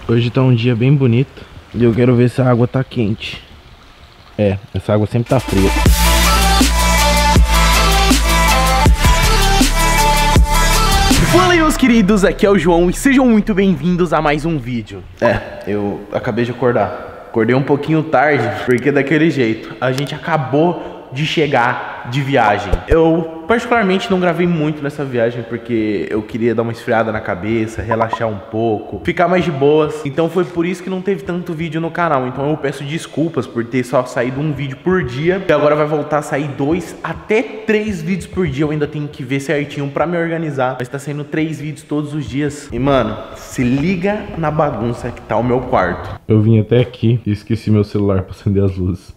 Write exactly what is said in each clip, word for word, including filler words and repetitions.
Hoje tá um dia bem bonito e eu quero ver se a água tá quente. É, essa água sempre tá fria. Fala aí, meus queridos, aqui é o João e sejam muito bem-vindos a mais um vídeo. É, eu acabei de acordar. Acordei um pouquinho tarde, porque daquele jeito, a gente acabou de chegar de viagem. Eu particularmente não gravei muito nessa viagem porque eu queria dar uma esfriada na cabeça, relaxar um pouco, ficar mais de boas. Então foi por isso que não teve tanto vídeo no canal. Então eu peço desculpas por ter só saído um vídeo por dia. E agora vai voltar a sair dois até três vídeos por dia. Eu ainda tenho que ver certinho pra me organizar. Mas tá saindo três vídeos todos os dias. E mano, se liga na bagunça que tá o meu quarto. Eu vim até aqui e esqueci meu celular pra acender as luzes.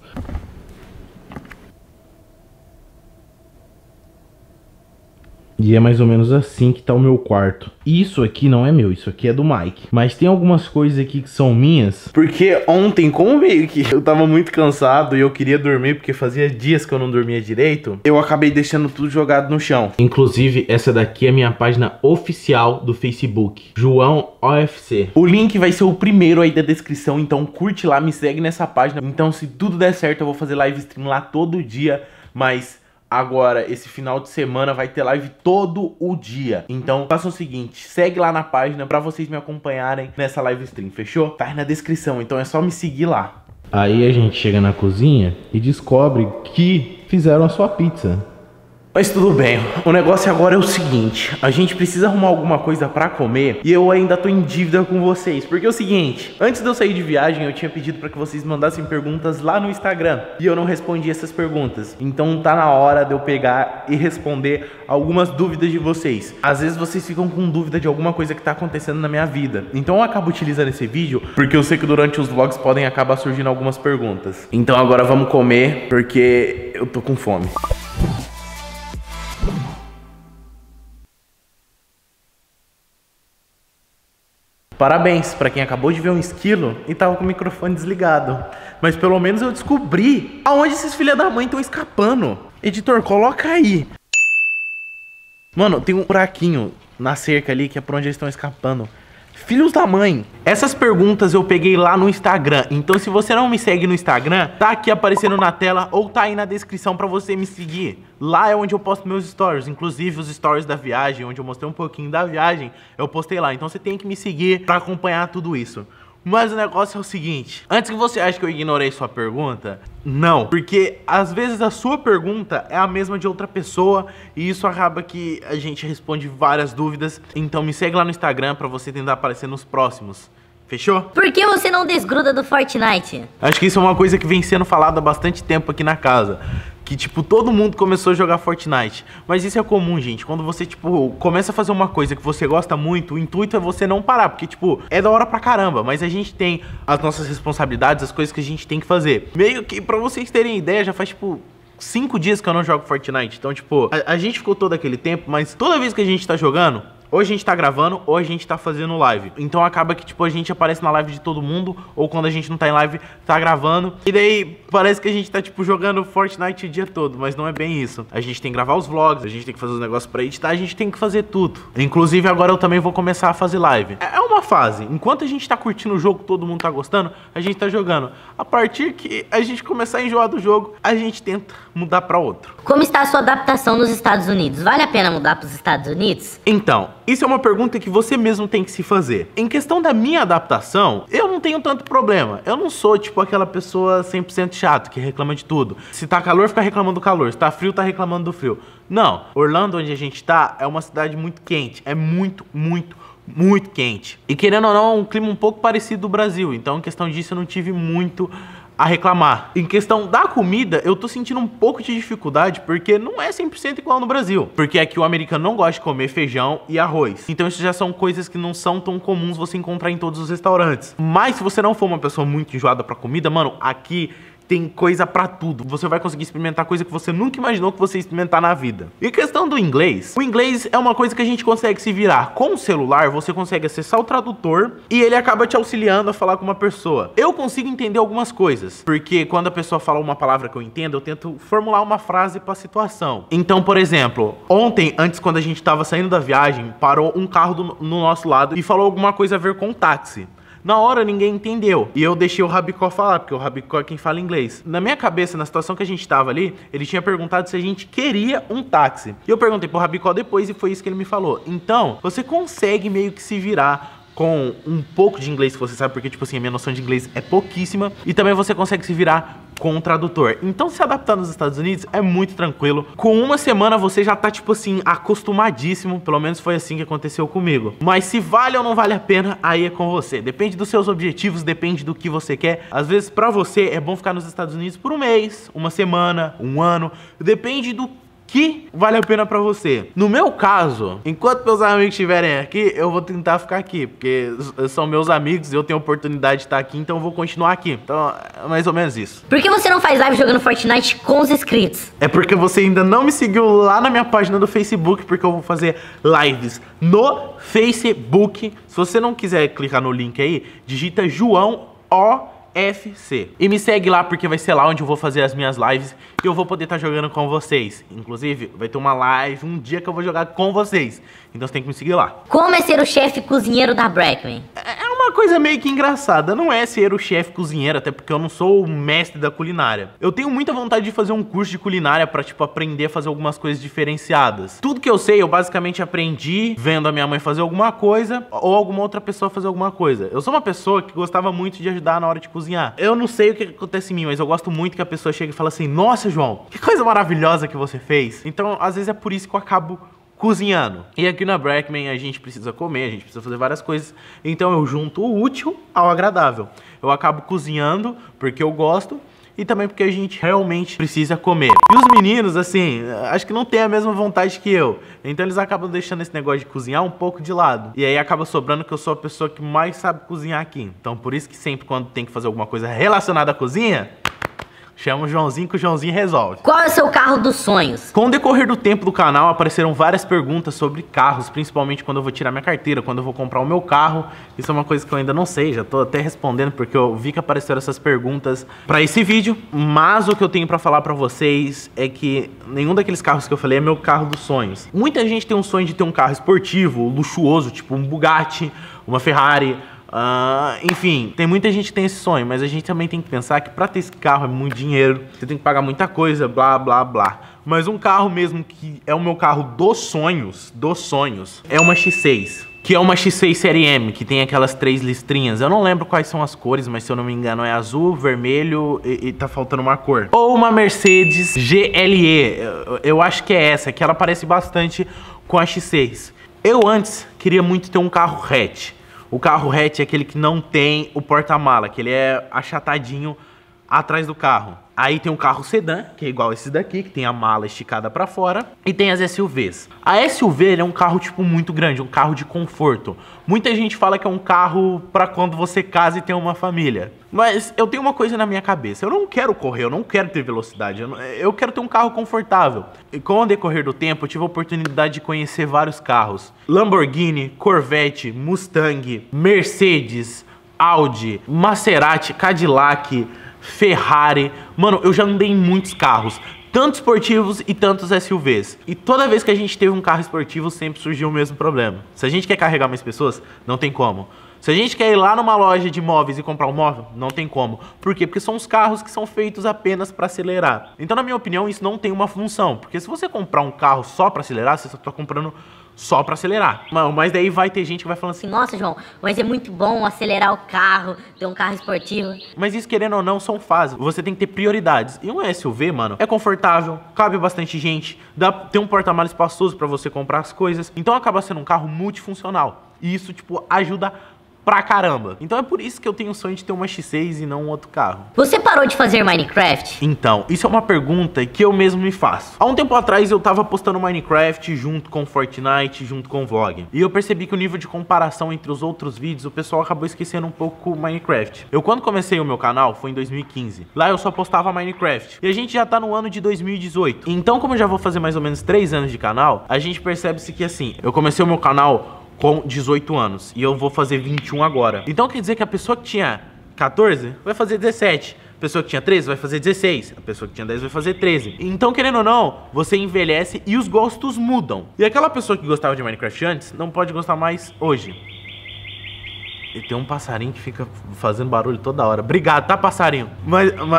E é mais ou menos assim que tá o meu quarto. Isso aqui não é meu, isso aqui é do Mike. Mas tem algumas coisas aqui que são minhas. Porque ontem, como meio que eu tava muito cansado e eu queria dormir, porque fazia dias que eu não dormia direito, eu acabei deixando tudo jogado no chão. Inclusive, essa daqui é a minha página oficial do Facebook, João O F C. O link vai ser o primeiro aí da descrição, então curte lá, me segue nessa página. Então se tudo der certo, eu vou fazer live stream lá todo dia, mas... agora, esse final de semana vai ter live todo o dia. Então, faça o seguinte, segue lá na página pra vocês me acompanharem nessa live stream, fechou? Tá aí na descrição, então é só me seguir lá. Aí a gente chega na cozinha e descobre que fizeram a sua pizza. Mas tudo bem, o negócio agora é o seguinte, a gente precisa arrumar alguma coisa pra comer e eu ainda tô em dívida com vocês, porque é o seguinte, antes de eu sair de viagem eu tinha pedido pra que vocês mandassem perguntas lá no Instagram e eu não respondi essas perguntas, então tá na hora de eu pegar e responder algumas dúvidas de vocês. Às vezes vocês ficam com dúvida de alguma coisa que tá acontecendo na minha vida, então eu acabo utilizando esse vídeo porque eu sei que durante os vlogs podem acabar surgindo algumas perguntas. Então agora vamos comer porque eu tô com fome. Parabéns para quem acabou de ver um esquilo e tava com o microfone desligado. Mas pelo menos eu descobri aonde esses filha da mãe estão escapando. Editor, coloca aí. Mano, tem um buraquinho na cerca ali que é por onde eles estão escapando. Filhos da mãe. Essas perguntas eu peguei lá no Instagram. Então se você não me segue no Instagram, tá aqui aparecendo na tela ou tá aí na descrição pra você me seguir. Lá é onde eu posto meus stories. Inclusive os stories da viagem, onde eu mostrei um pouquinho da viagem, eu postei lá. Então você tem que me seguir pra acompanhar tudo isso. Mas o negócio é o seguinte, antes que você ache que eu ignorei sua pergunta, não, porque às vezes a sua pergunta é a mesma de outra pessoa e isso acaba que a gente responde várias dúvidas, então me segue lá no Instagram pra você tentar aparecer nos próximos. Fechou? Por que você não desgruda do Fortnite? Acho que isso é uma coisa que vem sendo falada há bastante tempo aqui na casa. Que, tipo, todo mundo começou a jogar Fortnite. Mas isso é comum, gente. Quando você, tipo, começa a fazer uma coisa que você gosta muito, o intuito é você não parar. Porque, tipo, é da hora pra caramba. Mas a gente tem as nossas responsabilidades, as coisas que a gente tem que fazer. Meio que, pra vocês terem ideia, já faz, tipo... cinco dias que eu não jogo Fortnite. Então, tipo, a, a gente ficou todo aquele tempo, mas toda vez que a gente tá jogando, ou a gente tá gravando, ou a gente tá fazendo live. Então acaba que, tipo, a gente aparece na live de todo mundo, ou quando a gente não tá em live, tá gravando. E daí, parece que a gente tá, tipo, jogando Fortnite o dia todo, mas não é bem isso. A gente tem que gravar os vlogs, a gente tem que fazer os negócios pra editar, a gente tem que fazer tudo. Inclusive, agora eu também vou começar a fazer live. É uma fase. Enquanto a gente tá curtindo o jogo, todo mundo tá gostando, a gente tá jogando. A partir que a gente começar a enjoar do jogo, a gente tenta mudar pra outro. Como está a sua adaptação nos Estados Unidos? Vale a pena mudar pros Estados Unidos? Então, isso é uma pergunta que você mesmo tem que se fazer. Em questão da minha adaptação, eu não tenho tanto problema. Eu não sou, tipo, aquela pessoa cem por cento chato, que reclama de tudo. Se tá calor, fica reclamando do calor. Se tá frio, tá reclamando do frio. Não. Orlando, onde a gente tá, é uma cidade muito quente. É muito, muito, muito quente. E querendo ou não, é um clima um pouco parecido do Brasil. Então, em questão disso, eu não tive muito a reclamar. Em questão da comida, eu tô sentindo um pouco de dificuldade porque não é cem por cento igual no Brasil. Porque aqui o americano não gosta de comer feijão e arroz. Então isso já são coisas que não são tão comuns você encontrar em todos os restaurantes. Mas se você não for uma pessoa muito enjoada pra comida, mano, aqui tem coisa pra tudo. Você vai conseguir experimentar coisa que você nunca imaginou que você ia experimentar na vida. E questão do inglês, o inglês é uma coisa que a gente consegue se virar. Com o celular, você consegue acessar o tradutor e ele acaba te auxiliando a falar com uma pessoa. Eu consigo entender algumas coisas, porque quando a pessoa fala uma palavra que eu entendo, eu tento formular uma frase pra situação. Então, por exemplo, ontem, antes quando a gente tava saindo da viagem, parou um carro do, no nosso lado e falou alguma coisa a ver com táxi. Na hora ninguém entendeu. E eu deixei o Rabicó falar, porque o Rabicó é quem fala inglês. Na minha cabeça, na situação que a gente tava ali, ele tinha perguntado se a gente queria um táxi. E eu perguntei pro Rabicó depois e foi isso que ele me falou. Então, você consegue meio que se virar com um pouco de inglês que você sabe, porque, tipo assim, a minha noção de inglês é pouquíssima. E também você consegue se virar com um tradutor. Então, se adaptar nos Estados Unidos é muito tranquilo. Com uma semana você já tá, tipo assim, acostumadíssimo. Pelo menos foi assim que aconteceu comigo. Mas se vale ou não vale a pena, aí é com você. Depende dos seus objetivos, depende do que você quer. Às vezes, pra você, é bom ficar nos Estados Unidos por um mês, uma semana, um ano. Depende do que vale a pena pra você. No meu caso, enquanto meus amigos estiverem aqui, eu vou tentar ficar aqui, porque são meus amigos e eu tenho a oportunidade de estar aqui, então eu vou continuar aqui. Então, é mais ou menos isso. Por que você não faz live jogando Fortnite com os inscritos? É porque você ainda não me seguiu lá na minha página do Facebook, porque eu vou fazer lives no Facebook. Se você não quiser clicar no link aí, digita João O F C. E me segue lá, porque vai ser lá onde eu vou fazer as minhas lives e eu vou poder estar jogando com vocês. Inclusive, vai ter uma live um dia que eu vou jogar com vocês. Então você tem que me seguir lá. Como é ser o chefe cozinheiro da Brackman? É uma coisa meio que engraçada. Não é ser o chefe cozinheiro, até porque eu não sou o mestre da culinária. Eu tenho muita vontade de fazer um curso de culinária pra, tipo, aprender a fazer algumas coisas diferenciadas. Tudo que eu sei, eu basicamente aprendi vendo a minha mãe fazer alguma coisa ou alguma outra pessoa fazer alguma coisa. Eu sou uma pessoa que gostava muito de ajudar na hora de cozinhar. Eu não sei o que acontece em mim, mas eu gosto muito que a pessoa chegue e fale assim: nossa, João, que coisa maravilhosa que você fez. Então, às vezes é por isso que eu acabo cozinhando. E aqui na Brackman a gente precisa comer, a gente precisa fazer várias coisas. Então eu junto o útil ao agradável. Eu acabo cozinhando porque eu gosto e também porque a gente realmente precisa comer. E os meninos, assim, acho que não tem a mesma vontade que eu. Então eles acabam deixando esse negócio de cozinhar um pouco de lado. E aí acaba sobrando que eu sou a pessoa que mais sabe cozinhar aqui. Então por isso que sempre quando tem que fazer alguma coisa relacionada à cozinha, chama o Joãozinho que o Joãozinho resolve. Qual é o seu carro dos sonhos? Com o decorrer do tempo do canal, apareceram várias perguntas sobre carros, principalmente quando eu vou tirar minha carteira, quando eu vou comprar o meu carro. Isso é uma coisa que eu ainda não sei, já tô até respondendo, porque eu vi que apareceram essas perguntas pra esse vídeo. Mas o que eu tenho pra falar pra vocês é que nenhum daqueles carros que eu falei é meu carro dos sonhos. Muita gente tem um sonho de ter um carro esportivo, luxuoso, tipo um Bugatti, uma Ferrari. Uh, enfim, tem muita gente que tem esse sonho, mas a gente também tem que pensar que pra ter esse carro é muito dinheiro, você tem que pagar muita coisa, blá, blá, blá. Mas um carro mesmo que é o meu carro dos sonhos, dos sonhos, é uma X seis. Que é uma X seis Série M, que tem aquelas três listrinhas. Eu não lembro quais são as cores, mas se eu não me engano é azul, vermelho e, e tá faltando uma cor. Ou uma Mercedes G L E, eu, eu acho que é essa, que ela parece bastante com a X seis. Eu antes queria muito ter um carro hatch. O carro hatch é aquele que não tem o porta-mala, que ele é achatadinho atrás do carro. Aí tem um carro sedã, que é igual esse daqui, que tem a mala esticada pra fora. E tem as S U Vs. A S U V é um carro, tipo, muito grande, um carro de conforto. Muita gente fala que é um carro pra quando você casa e tem uma família. Mas eu tenho uma coisa na minha cabeça. Eu não quero correr, eu não quero ter velocidade. Eu, não, eu quero ter um carro confortável. E com o decorrer do tempo, eu tive a oportunidade de conhecer vários carros. Lamborghini, Corvette, Mustang, Mercedes, Audi, Maserati, Cadillac, Ferrari. Mano, eu já andei em muitos carros, tanto esportivos e tantos S U Vs. E toda vez que a gente teve um carro esportivo, sempre surgiu o mesmo problema. Se a gente quer carregar mais pessoas, não tem como. Se a gente quer ir lá numa loja de móveis e comprar um móvel, não tem como. Por quê? Porque são os carros que são feitos apenas para acelerar. Então, na minha opinião, isso não tem uma função. Porque se você comprar um carro só para acelerar, você só está comprando só pra acelerar. Mas daí vai ter gente que vai falando assim: nossa, João, mas é muito bom acelerar o carro, ter um carro esportivo. Mas isso, querendo ou não, são fases. Você tem que ter prioridades. E um S U V, mano, é confortável, cabe bastante gente, dá, tem um porta-malas espaçoso pra você comprar as coisas. Então acaba sendo um carro multifuncional. E isso, tipo, ajuda pra caramba. Então é por isso que eu tenho o sonho de ter uma X seis e não um outro carro. Você parou de fazer Minecraft? Então, isso é uma pergunta que eu mesmo me faço. Há um tempo atrás eu tava postando Minecraft junto com Fortnite, junto com vlog. E eu percebi que o nível de comparação entre os outros vídeos, o pessoal acabou esquecendo um pouco o Minecraft. Eu quando comecei o meu canal foi em dois mil e quinze. Lá eu só postava Minecraft. E a gente já tá no ano de dois mil e dezoito. Então, como eu já vou fazer mais ou menos três anos de canal, a gente percebe-se que assim, eu comecei o meu canal com dezoito anos e eu vou fazer vinte e um agora. Então quer dizer que a pessoa que tinha quatorze vai fazer dezessete. A pessoa que tinha treze vai fazer dezesseis. A pessoa que tinha dez vai fazer treze. Então, querendo ou não, você envelhece e os gostos mudam. E aquela pessoa que gostava de Minecraft antes não pode gostar mais hoje. E tem um passarinho que fica fazendo barulho toda hora. Obrigado, tá, passarinho? Mas... mas...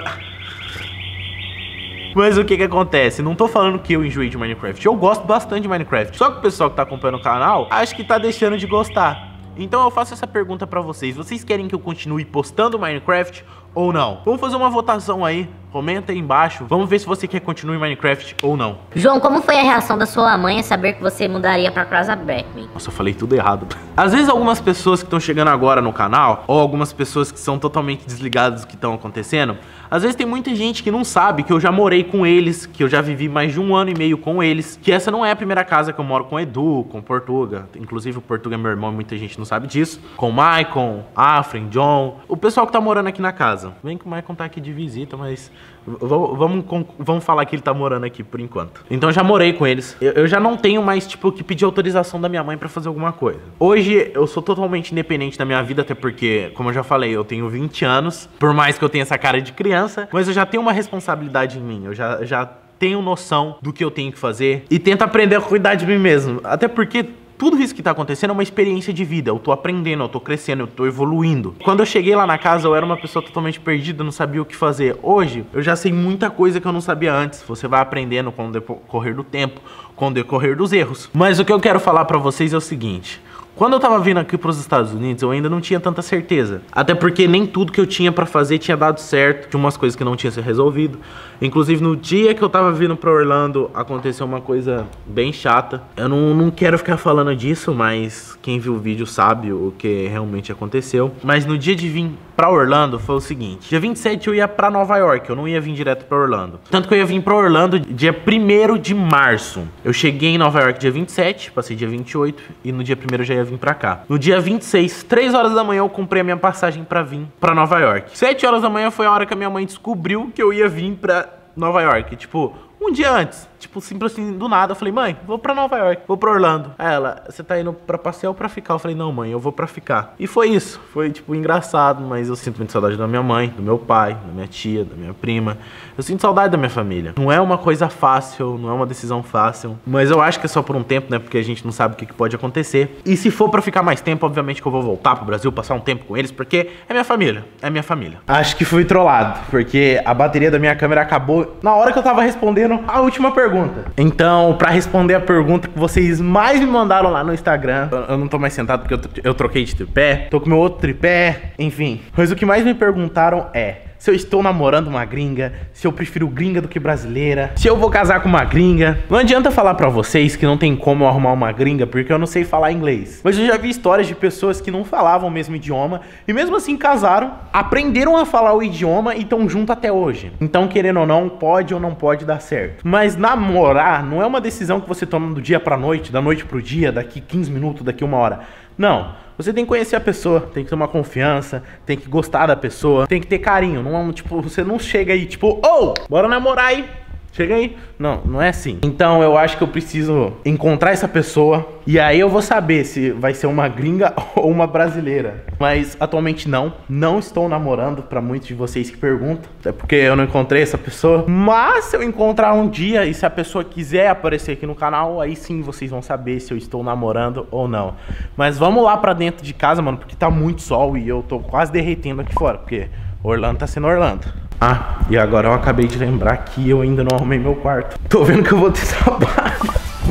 Mas o que que acontece? Não tô falando que eu enjoei de Minecraft. Eu gosto bastante de Minecraft. Só que o pessoal que tá acompanhando o canal, acho que tá deixando de gostar. Então eu faço essa pergunta pra vocês. Vocês querem que eu continue postando Minecraft ou não? Vamos fazer uma votação aí. Comenta aí embaixo. Vamos ver se você quer continuar em Minecraft ou não. João, como foi a reação da sua mãe a saber que você mudaria pra Casa Blackman? Nossa, eu falei tudo errado. Às vezes algumas pessoas que estão chegando agora no canal, ou algumas pessoas que são totalmente desligadas do que estão acontecendo, às vezes tem muita gente que não sabe que eu já morei com eles, que eu já vivi mais de um ano e meio com eles, que essa não é a primeira casa que eu moro com o Edu, com o Portuga. Inclusive o Portuga é meu irmão e muita gente não sabe disso. Com o Maicon, Afren, John, o pessoal que tá morando aqui na casa. Bem que o Maicon tá aqui de visita, mas vamos, vamos falar que ele tá morando aqui por enquanto. Então eu já morei com eles. Eu, eu já não tenho mais, tipo, que pedir autorização da minha mãe pra fazer alguma coisa. Hoje eu sou totalmente independente da minha vida, até porque, como eu já falei, eu tenho vinte anos. Por mais que eu tenha essa cara de criança, mas eu já tenho uma responsabilidade em mim. Eu já, já tenho noção do que eu tenho que fazer e tento aprender a cuidar de mim mesmo. Até porque tudo isso que tá acontecendo é uma experiência de vida. Eu tô aprendendo, eu tô crescendo, eu tô evoluindo. Quando eu cheguei lá na casa, eu era uma pessoa totalmente perdida, não sabia o que fazer. Hoje, eu já sei muita coisa que eu não sabia antes. Você vai aprendendo com o decorrer do tempo, com o decorrer dos erros. Mas o que eu quero falar pra vocês é o seguinte: quando eu tava vindo aqui pros Estados Unidos, eu ainda não tinha tanta certeza. Até porque nem tudo que eu tinha pra fazer tinha dado certo. Tinha umas coisas que não tinham se resolvido. Inclusive, no dia que eu tava vindo pra Orlando, aconteceu uma coisa bem chata. Eu não, não quero ficar falando disso, mas quem viu o vídeo sabe o que realmente aconteceu. Mas no dia de vir pra Orlando, foi o seguinte: dia vinte e sete eu ia pra Nova York, eu não ia vir direto pra Orlando. Tanto que eu ia vir pra Orlando dia primeiro de março. Eu cheguei em Nova York dia vinte e sete, passei dia vinte e oito, e no dia primeiro eu já ia vir pra cá. No dia vinte e seis, três horas da manhã, eu comprei a minha passagem pra vir pra Nova York. sete horas da manhã foi a hora que a minha mãe descobriu que eu ia vir pra Nova York. Tipo, um dia antes, tipo, simples assim, do nada, eu falei: mãe, vou pra Nova York, vou pra Orlando. Aí ela: você tá indo pra passear ou pra ficar? Eu falei: não, mãe, eu vou pra ficar. E foi isso, foi, tipo, engraçado, mas eu sinto muita saudade da minha mãe, do meu pai, da minha tia, da minha prima. Eu sinto saudade da minha família. Não é uma coisa fácil, não é uma decisão fácil, mas eu acho que é só por um tempo, né, porque a gente não sabe o que, que pode acontecer. E se for pra ficar mais tempo, obviamente que eu vou voltar pro Brasil, passar um tempo com eles, porque é minha família, é minha família. Acho que fui trollado, porque a bateria da minha câmera acabou na hora que eu tava respondendo a última pergunta. Então, pra responder a pergunta que vocês mais me mandaram lá no Instagram, eu, eu não tô mais sentado porque eu, eu troquei de tripé, tô com meu outro tripé, enfim. Mas o que mais me perguntaram é se eu estou namorando uma gringa, se eu prefiro gringa do que brasileira, se eu vou casar com uma gringa. Não adianta falar pra vocês que não tem como eu arrumar uma gringa, porque eu não sei falar inglês. Mas eu já vi histórias de pessoas que não falavam o mesmo idioma e mesmo assim casaram, aprenderam a falar o idioma e estão juntos até hoje. Então, querendo ou não, pode ou não pode dar certo. Mas namorar não é uma decisão que você toma do dia pra noite, da noite pro dia, daqui quinze minutos, daqui uma hora. Não. Você tem que conhecer a pessoa, tem que tomar confiança, tem que gostar da pessoa, tem que ter carinho. Não, tipo, você não chega aí, tipo, ô, oh, bora namorar aí. Chega aí. Não, não é assim. Então eu acho que eu preciso encontrar essa pessoa e aí eu vou saber se vai ser uma gringa ou uma brasileira. Mas atualmente não. Não estou namorando, pra muitos de vocês que perguntam. É porque eu não encontrei essa pessoa. Mas se eu encontrar um dia e se a pessoa quiser aparecer aqui no canal, aí sim vocês vão saber se eu estou namorando ou não. Mas vamos lá pra dentro de casa, mano, porque tá muito sol e eu tô quase derretendo aqui fora, porque Orlando tá sendo Orlando. Ah, e agora eu acabei de lembrar que eu ainda não arrumei meu quarto. Tô vendo que eu vou ter trabalho.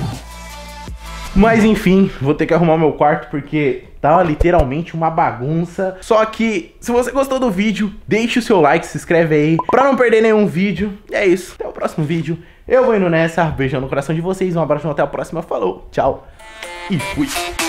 Mas enfim, vou ter que arrumar meu quarto porque tá literalmente uma bagunça. Só que, se você gostou do vídeo, deixe o seu like, se inscreve aí pra não perder nenhum vídeo. E é isso, até o próximo vídeo. Eu vou indo nessa, beijão no coração de vocês, um abraço, até a próxima, falou, tchau e fui.